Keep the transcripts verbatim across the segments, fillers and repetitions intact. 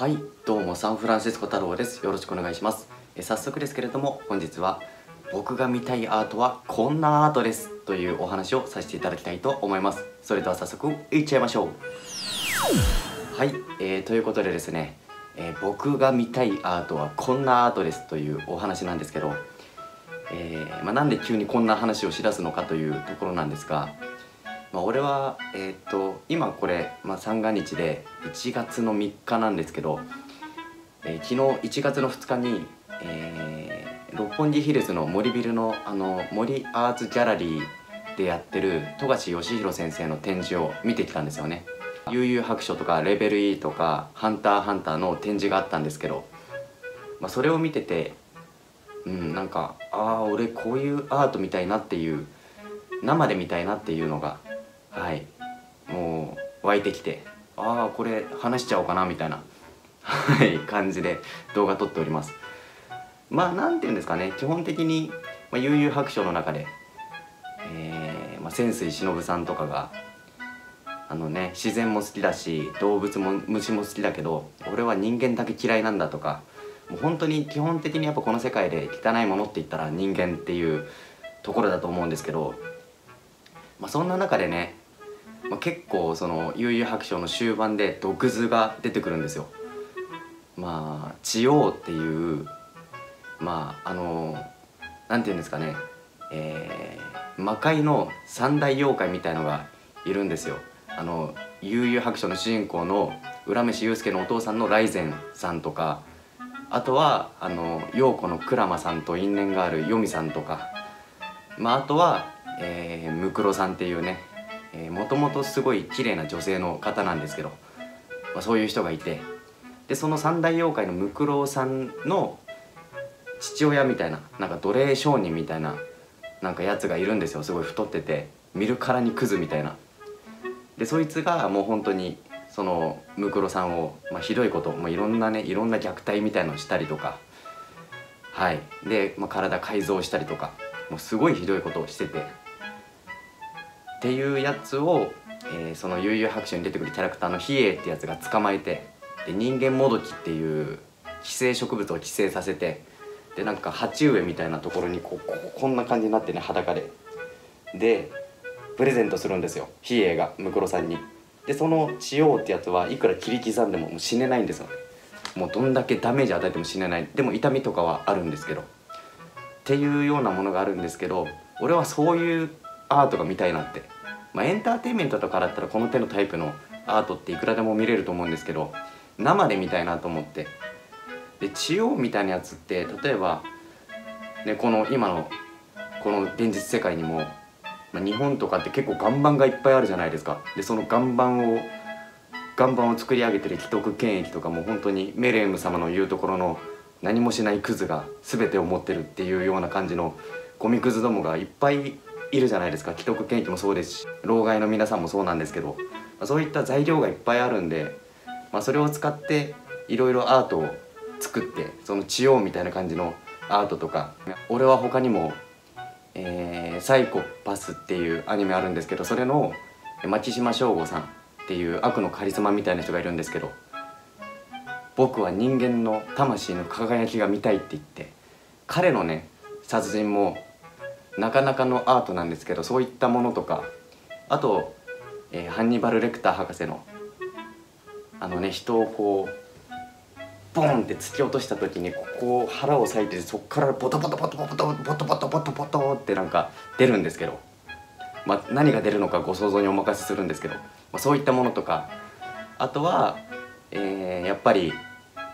はい、どうもサンフランシスコ太郎です。よろしくお願いします。え早速ですけれども、本日は僕が見たいアートはこんなアートですというお話をさせていただきたいと思います。それでは早速いっちゃいましょう。はい、えー、ということでですね、えー、僕が見たいアートはこんなアートですというお話なんですけど、えーまあ、なんで急にこんな話をしだすのかというところなんですが、まあ、俺は、えー、っと今これ、まあ、三が日でいちがつのみっかなんですけど、えー、昨日いちがつのふつかに、えー、六本木ヒルズの森ビルのあの森アーツギャラリーでやってる富樫義弘先生の展示を見てきたんですよね。悠々白書とかレベル E とかハンターハンターの展示があったんですけど、まあ、それを見てて、うん、なんかああ俺こういうアート見たいなっていう、生で見たいなっていうのが、はい、もう湧いてきて、ああこれ話しちゃおうかなみたいなはい、感じで動画撮っております。まあなんていうんですかね、基本的に、まあ、悠々白書の中で、えーまあ、泉水忍さんとかがあのね、自然も好きだし動物も虫も好きだけど俺は人間だけ嫌いなんだとか、もう本当に基本的にやっぱこの世界で汚いものって言ったら人間っていうところだと思うんですけど、まあ、そんな中でね、まあ、結構その悠々白書の終盤で毒図が出てくるんですよ。まあ地王っていう、まああのなんていうんですかね、えー、魔界の三大妖怪みたいのがいるんですよ。あの悠々白書の主人公の浦飯祐介のお父さんの雷禅さんとか、あとはあの陽子の鞍馬さんと因縁があるヨミさんとか、まあ、あとは、えー、ムクロさんっていうね、もともとすごい綺麗な女性の方なんですけど、まあ、そういう人がいて、でその三大妖怪のムクロさんの父親みたいな、なんか奴隷商人みたいななんかやつがいるんですよ。すごい太ってて見るからにクズみたいな。でそいつがもう本当にそのムクロさんを、まあ、ひどいこと、まあ、いろんなねいろんな虐待みたいのをしたりとか、はいで、まあ、体改造したりとか、もうすごいひどいことをしててっていうやつを、えー、その悠々白書に出てくるキャラクターの比叡ってやつが捕まえて、で人間もどきっていう寄生植物を寄生させて、でなんか鉢植えみたいなところにこうこうこんな感じになってね、裸ででプレゼントするんですよ、比叡がムクロさんに。でその千王ってやつはいくら切り刻んでももう死ねないんですよ。もうどんだけダメージ与えても死ねない。でも痛みとかはあるんですけどっていうようなものがあるんですけど、俺はそういうアートが見たいなって。まあエンターテインメントとかだったらこの手のタイプのアートっていくらでも見れると思うんですけど、生で見たいなと思って。で千王みたいなやつって例えば、ね、この今のこの現実世界にも、まあ、日本とかって結構岩盤がいっぱいあるじゃないですか。でその岩盤を岩盤を作り上げてる既得権益とかも、本当にメレーム様の言うところの何もしないクズが全てを持ってるっていうような感じのゴミクズどもがいっぱいいるじゃないですか。既得権益もそうですし老害の皆さんもそうなんですけど、まあ、そういった材料がいっぱいあるんで、まあ、それを使っていろいろアートを作って、その千代みたいな感じのアートとか、俺は他にも、えー、サイコパスっていうアニメあるんですけど、それの牧島省吾さんっていう悪のカリスマみたいな人がいるんですけど、僕は人間の魂の輝きが見たいって言って、彼のね殺人もなかなかのアートなんですけど、そういったものとか、あと、えー、ハンニバル・レクター博士のあのね、人をこうボンって突き落とした時にここを腹を裂いて、そこからボトボトボトボトボトボトボトボトボトってなんか出るんですけど、まあ、何が出るのかご想像にお任せするんですけど、まあ、そういったものとか、あとは、えー、やっぱり、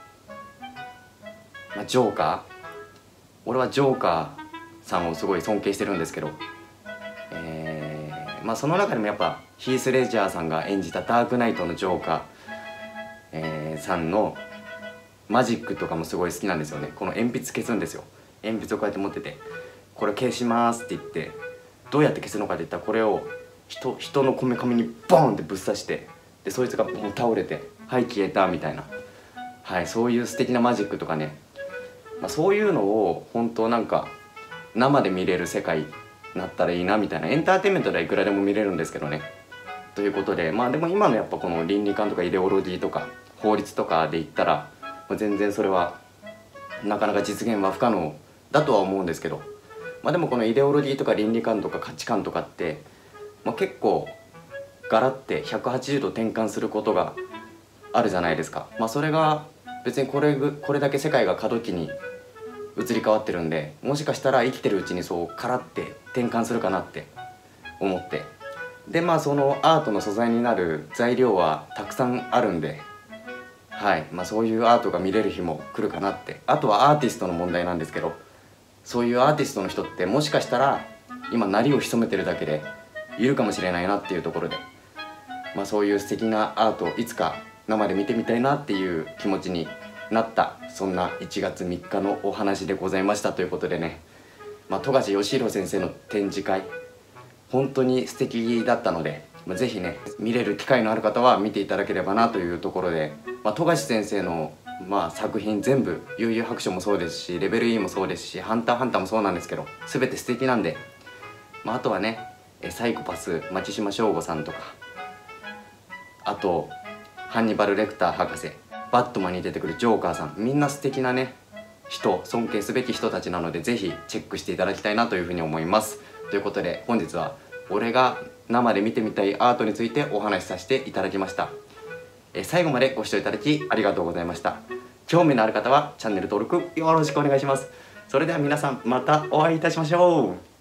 まあ、ジョーカー。俺はジョーカーさんをすごい尊敬してるんですけど、えーまあ、その中でもやっぱヒース・レジャーさんが演じたダークナイトのジョーカー、えー、さんのマジックとかもすごい好きなんですよね。この鉛筆消すんですよ。鉛筆をこうやって持ってて、これ消しますって言って、どうやって消すのかって言ったら、これを 人, 人のこめかみにボーンってぶっ刺して、でそいつがもう倒れて「はい消えた」みたいな、はい、そういう素敵なマジックとかね、まあ、そういうのを本当なんか生で見れる世界になったらいいなみたいな。エンターテインメントではいくらでも見れるんですけどね。ということで、まあでも今のやっぱこの倫理観とかイデオロギーとか法律とかで言ったら全然それはなかなか実現は不可能だとは思うんですけど、まあ、でもこのイデオロギーとか倫理観とか価値観とかって、まあ、結構ガラッてひゃくはちじゅうど転換することがあるじゃないですか。まあ、それが別にこれこれだけ世界が過渡期に移り変わってるんで、もしかしたら生きてるうちにそうカラッて転換するかなって思って、でまあそのアートの素材になる材料はたくさんあるんで、はい、まあ、そういうアートが見れる日も来るかなって。あとはアーティストの問題なんですけど、そういうアーティストの人ってもしかしたら今鳴りを潜めてるだけでいるかもしれないなっていうところで、まあ、そういう素敵なアートをいつか生で見てみたいなっていう気持ちになった、そんないちがつみっかのお話でございましたということでね、まあ、富樫義弘先生の展示会本当に素敵だったので、まあ、ぜひね見れる機会のある方は見ていただければなというところで、まあ、富樫先生のまあ作品全部「悠々白書」もそうですし「レベル E」もそうですし「ハンターハンター」もそうなんですけど、全て素敵なんで、まあ、あとはねサイコパス牧島省吾さんとか、あとハンニバル・レクター博士、バットマンに出てくるジョーカーさん、みんな素敵なね人、尊敬すべき人たちなので、ぜひチェックしていただきたいなというふうに思います。ということで本日は俺が生で見てみたいアートについてお話しさせていただきました。え最後までご視聴いただきありがとうございました。興味のある方はチャンネル登録よろしくお願いします。それでは皆さんまたお会いいたしましょう。